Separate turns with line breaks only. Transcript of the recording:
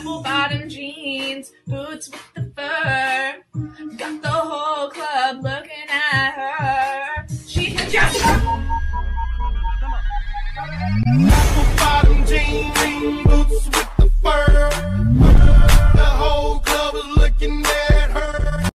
apple bottom jeans, boots with the fur. Got the whole club